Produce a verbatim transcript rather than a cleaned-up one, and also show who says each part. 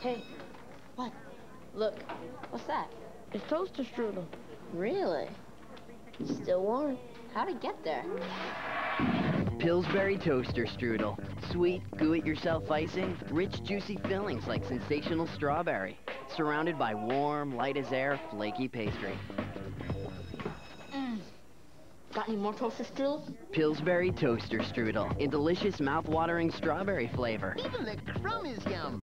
Speaker 1: Hey, what? Look, what's that?
Speaker 2: It's toaster strudel.
Speaker 1: Really? Still warm. How'd it get there?
Speaker 3: Pillsbury toaster strudel. Sweet, do-it-yourself icing, rich, juicy fillings like sensational strawberry. Surrounded by warm, light-as-air, flaky pastry.
Speaker 1: Mm. Got any more toaster strudel?
Speaker 3: Pillsbury toaster strudel in delicious, mouth-watering strawberry flavor.
Speaker 4: Even the crumb is yum.